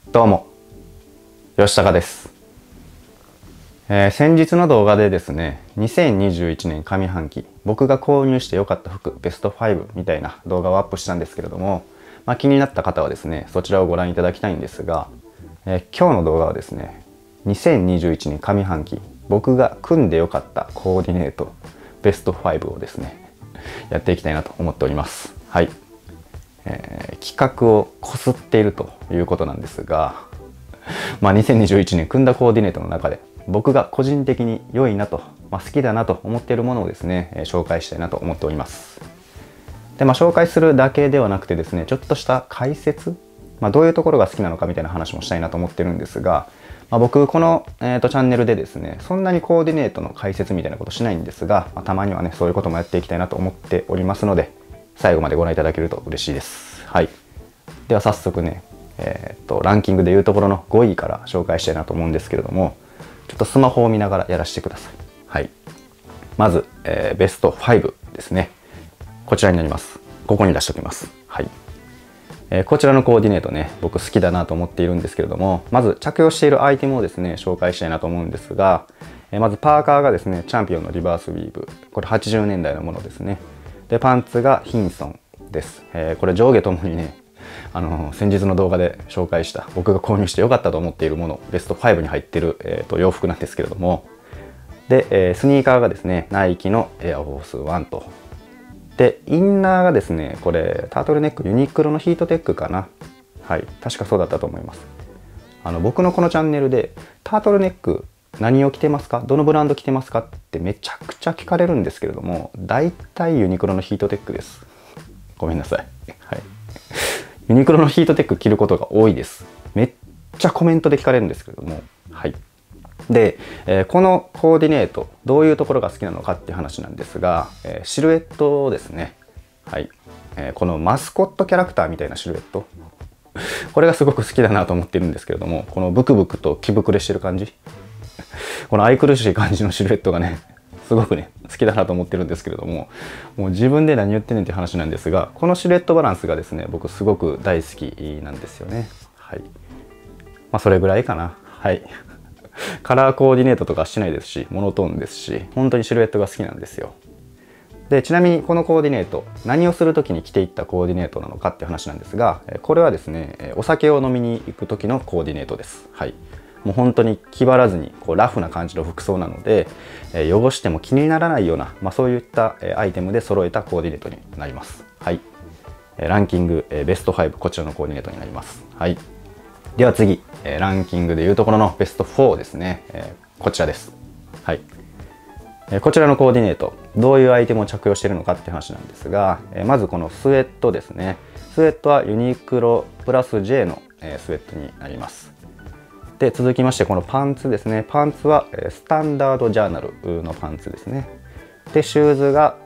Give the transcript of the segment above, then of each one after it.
どうも、吉高です。先日の動画でですね、2021年上半期、僕が購入して良かった服ベスト5みたいな動画をアップしたんですけれども、気になった方はですね、そちらをご覧いただきたいんですが、今日の動画はですね、2021年上半期、僕が組んで良かったコーディネートベスト5をですね、やっていきたいなと思っております。はい。企画をこすっているということなんですが、2021年組んだコーディネートの中で僕が個人的に良いなと、好きだなと思っているものをですね、紹介したいなと思っております。で、紹介するだけではなくてですね、ちょっとした解説、どういうところが好きなのかみたいな話もしたいなと思ってるんですが、僕この、チャンネルでですね、そんなにコーディネートの解説みたいなことしないんですが、たまにはね、そういうこともやっていきたいなと思っておりますので、最後までご覧いただけると嬉しいです。はい。では早速ね、ランキングでいうところの5位から紹介したいなと思うんですけれども、ちょっとスマホを見ながらやらせてください。はい。まず、ベスト5ですね。こちらになります。ここに出しておきます。はい。こちらのコーディネートね、僕好きだなと思っているんですけれども、まず着用しているアイテムをですね、紹介したいなと思うんですが、まずパーカーがですね、チャンピオンのリバースウィーブ。これ80年代のものですね。で、パンツがヒンソンです。これ上下ともにね、先日の動画で紹介した僕が購入して良かったと思っているものベスト5に入っている、洋服なんですけれども、で、スニーカーがですねナイキのエアフォース1と、でインナーがですねこれタートルネックユニクロのヒートテックかな、はい、確かそうだったと思います。僕のこのチャンネルでタートルネック何を着てますか、どのブランド着てますかってめちゃくちゃ聞かれるんですけれども、大体ユニクロのヒートテックです。ごめんなさい。はい。ユニクロのヒートテック着ることが多いです。めっちゃコメントで聞かれるんですけれども、はい。で、このコーディネートどういうところが好きなのかっていう話なんですが、シルエットですね。はい。このマスコットキャラクターみたいなシルエット、これがすごく好きだなと思っているんですけれども、このブクブクと着膨れしてる感じ、この愛くるしい感じのシルエットがね、すごくね好きだなと思ってるんですけれども、もう自分で何言ってんねんって話なんですが、このシルエットバランスがですね僕すごく大好きなんですよね。はい。それぐらいかな。はい。カラーコーディネートとかしてないですし、モノトーンですし、本当にシルエットが好きなんですよ。で、ちなみにこのコーディネート何をする時に着ていったコーディネートなのかっていう話なんですが、これはですねお酒を飲みに行く時のコーディネートです。はい。もう本当に気張らずにラフな感じの服装なので、汚しても気にならないような、そういったアイテムで揃えたコーディネートになります。はい。ランキングベスト5、こちらのコーディネートになります。はい。では次、ランキングでいうところのベスト4ですね。こちらです。はい。こちらのコーディネート、どういうアイテムを着用しているのかって話なんですが、まずこのスウェットですね。スウェットはユニクロプラス J のスウェットになります。で、続きましてこのパンツですね。パンツはスタンダードジャーナルのパンツですね。で、シューズが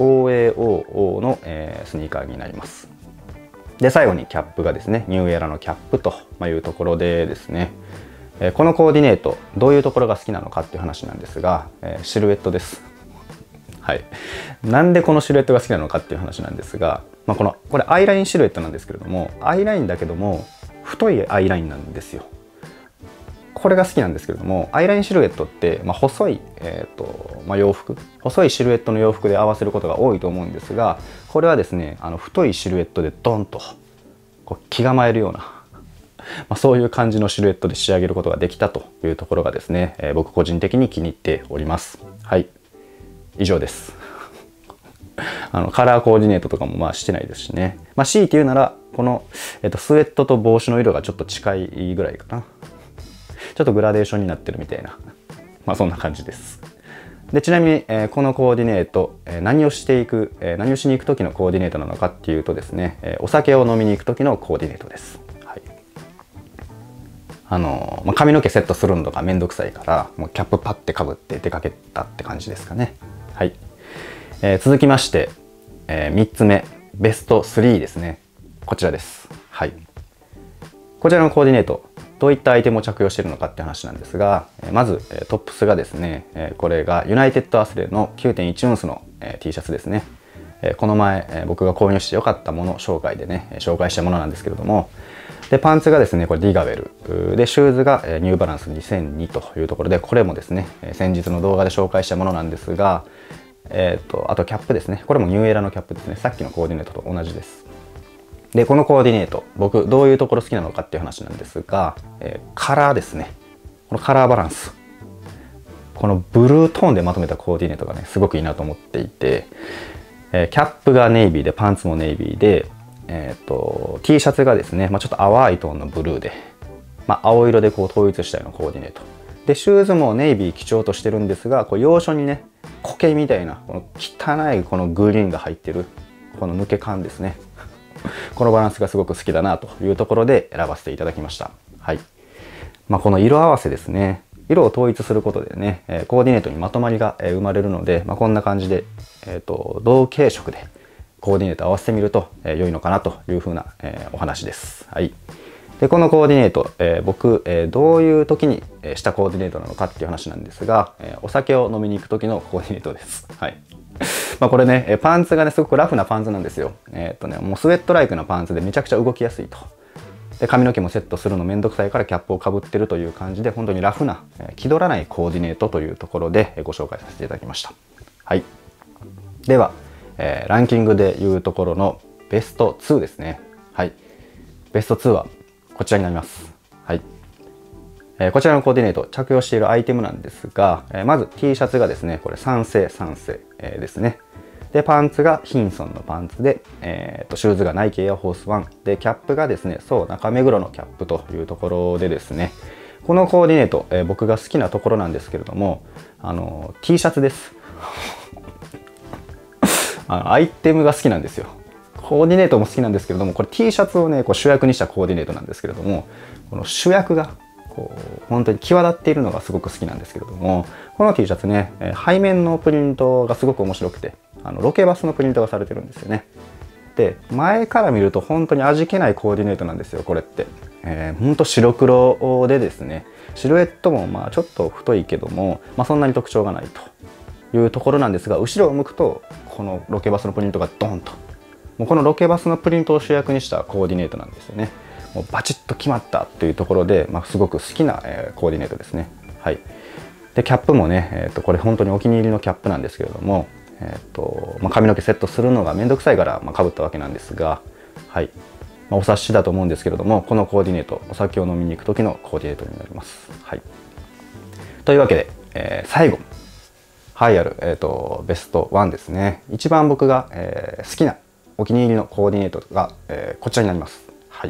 OAOO のスニーカーになります。で、最後にキャップがですね、ニューエラのキャップというところでですね、このコーディネートどういうところが好きなのかっていう話なんですが、シルエットです。はい。なんでこのシルエットが好きなのかっていう話なんですが、これアイラインシルエットなんですけれども、アイラインだけども太いアイラインなんですよ。これが好きなんですけれども、アイラインシルエットって、細い、洋服、細いシルエットの洋服で合わせることが多いと思うんですが、これはですね太いシルエットでドンと気構えるような、そういう感じのシルエットで仕上げることができたというところがですね、僕個人的に気に入っております。はい、以上です。カラーコーディネートとかもしてないですしね、強いて言うならこの、スウェットと帽子の色がちょっと近いぐらいかな。ちょっとグラデーションになってるみたいな、そんな感じです。で、ちなみに、このコーディネート、何をしに行く時のコーディネートなのかっていうとですね、お酒を飲みに行く時のコーディネートです。はい。髪の毛セットするのがめんどくさいから、もうキャップパッてかぶって出かけたって感じですかね。はい。続きまして、3つ目、ベスト3ですね。こちらです。はい。こちらのコーディネート、どういったアイテムを着用しているのかって話なんですが、まずトップスがですね、これがユナイテッドアスレの 9.1 ウンスの T シャツですね。この前僕が購入して良かったもの紹介でね紹介したものなんですけれども、 で、パンツがですね、これディガベル。で、シューズがニューバランス2002というところで、これもですね、先日の動画で紹介したものなんですが、あとキャップですね。これもニューエラのキャップですね。さっきのコーディネートと同じです。で、このコーディネート、僕、どういうところ好きなのかっていう話なんですが、カラーですね。このカラーバランス。このブルートーンでまとめたコーディネートがね、すごくいいなと思っていて、キャップがネイビーで、パンツもネイビーで、T シャツがですね、ちょっと淡いトーンのブルーで、青色でこう統一したようなコーディネート。で、シューズもネイビー基調としてるんですが、こう要所にね、苔みたいな、この汚いこのグリーンが入ってる、この抜け感ですね。このバランスがすごく好きだなというところで選ばせていただきました。はい。この色合わせですね。色を統一することでね、コーディネートにまとまりが生まれるので、こんな感じで、同系色でコーディネート合わせてみると良いのかなというふうなお話です。はい。で、このコーディネート、僕、どういう時にしたコーディネートなのかっていう話なんですが、お酒を飲みに行く時のコーディネートです。はい。これね、パンツがね、すごくラフなパンツなんですよ。もうスウェットライクなパンツでめちゃくちゃ動きやすいと。で、髪の毛もセットするのめんどくさいからキャップをかぶってるという感じで、本当にラフな、気取らないコーディネートというところでご紹介させていただきました。はい。では、ランキングでいうところのベスト2ですね。はい。ベスト2はこちらになります。はい。こちらのコーディネート、着用しているアイテムなんですが、まず T シャツがですね、これ3世ですね。で、パンツがヒンソンのパンツで、シューズがナイキエアフォース1で、キャップがですね、そう中目黒のキャップというところでですね、このコーディネート、僕が好きなところなんですけれども、T シャツです。アイテムが好きなんですよ。コーディネートも好きなんですけれども、これ T シャツをね、こう主役にしたコーディネートなんですけれども、この主役がこう本当に際立っているのがすごく好きなんですけれども、この T シャツね、背面のプリントがすごく面白くて、ロケバスのプリントがされてるんですよね。で、前から見ると本当に味気ないコーディネートなんですよ、これって。本当白黒でですね、シルエットもちょっと太いけども、そんなに特徴がないというところなんですが、後ろを向くとこのロケバスのプリントがドンと、もうこのロケバスのプリントを主役にしたコーディネートなんですよね。もうバチッと決まったというところで、すごく好きなコーディネートですね。はい。で、キャップもね、これ本当にお気に入りのキャップなんですけれども、髪の毛セットするのがめんどくさいからかぶったわけなんですが、はい。お察しだと思うんですけれども、このコーディネート、お酒を飲みに行く時のコーディネートになります。はい。というわけで、最後、栄えある、ベスト1ですね。一番僕が、好きなお気に入りのコーディネートが、こちらになります。はい。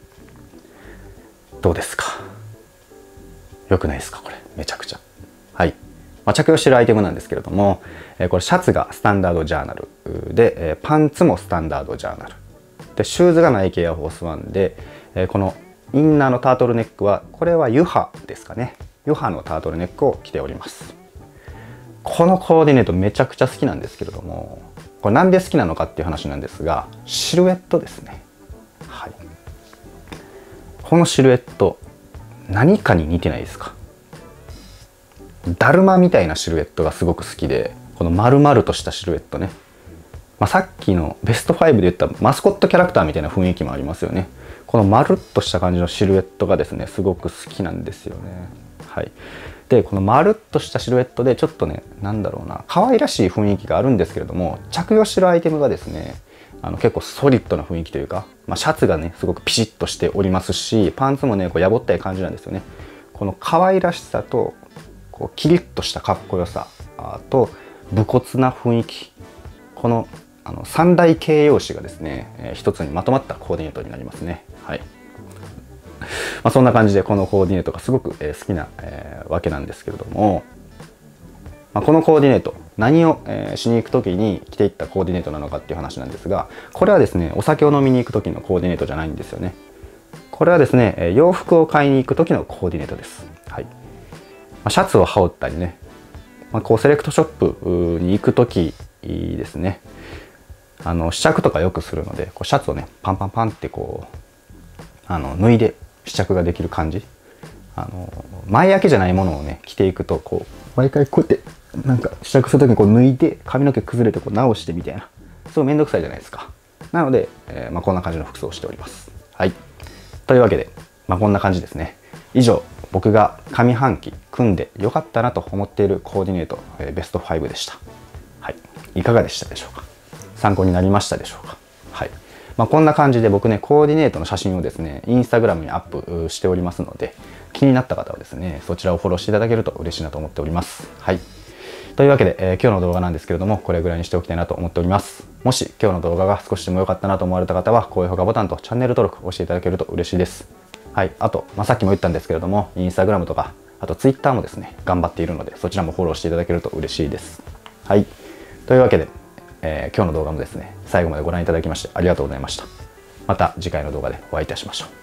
どうですか？良くないですか？これめちゃくちゃ。はい。着用しているアイテムなんですけれども、これシャツがスタンダードジャーナルで、パンツもスタンダードジャーナルで、シューズがナイキエアフォース1で、このインナーのタートルネックはこれはユハですかね。ユハのタートルネックを着ております。このコーディネートめちゃくちゃ好きなんですけれども、これなんで好きなのかっていう話なんですが、シルエットですね。はい。このシルエット何かに似てないですか？だるまみたいなシルエットがすごく好きで、この丸々としたシルエットね、さっきのベスト5で言ったマスコットキャラクターみたいな雰囲気もありますよね。この丸っとした感じのシルエットがですね、すごく好きなんですよね。はい。で、この丸っとしたシルエットでちょっとね、なんだろうな、可愛らしい雰囲気があるんですけれども、着用してるアイテムがですね、結構ソリッドな雰囲気というか、シャツがねすごくピシッとしておりますし、パンツもねこうやぼったい感じなんですよね。この可愛らしさとこうキリッとしたかっこよさと武骨な雰囲気、この三大形容詞がですね、一つにまとまったコーディネートになりますね。はい。そんな感じでこのコーディネートがすごく好きなわけなんですけれども、このコーディネート何をしに行く時に着ていったコーディネートなのかっていう話なんですが、これはですねお酒を飲みに行く時のコーディネートじゃないんですよね。これはですね洋服を買いに行く時のコーディネートです。はい。シャツを羽織ったりね、こうセレクトショップに行く時ですね、試着とかよくするので、こうシャツをねパンパンパンってこう脱いで試着ができる感じ、前開けじゃないものをね着ていくとこう毎回こうやってなんか試着する時にこう脱いで髪の毛崩れてこう直してみたいな、すごいめんどくさいじゃないですか。なので、こんな感じの服装をしております。はい。 というわけで、こんな感じですね。以上、僕が上半期組んでよかったなと思っているコーディネート、ベスト5でした。はい。いかがでしたでしょうか。参考になりましたでしょうか。はい。こんな感じで僕ね、コーディネートの写真をですね、インスタグラムにアップしておりますので、気になった方はですね、そちらをフォローしていただけると嬉しいなと思っております。はい。というわけで、今日の動画なんですけれども、これぐらいにしておきたいなと思っております。もし今日の動画が少しでも良かったなと思われた方は、高評価ボタンとチャンネル登録を押していただけると嬉しいです。はい。あと、さっきも言ったんですけれども、インスタグラムとか、あとツイッターもですね、頑張っているので、そちらもフォローしていただけると嬉しいです。はい。というわけで、今日の動画もですね、最後までご覧いただきましてありがとうございました。また次回の動画でお会いいたしましょう。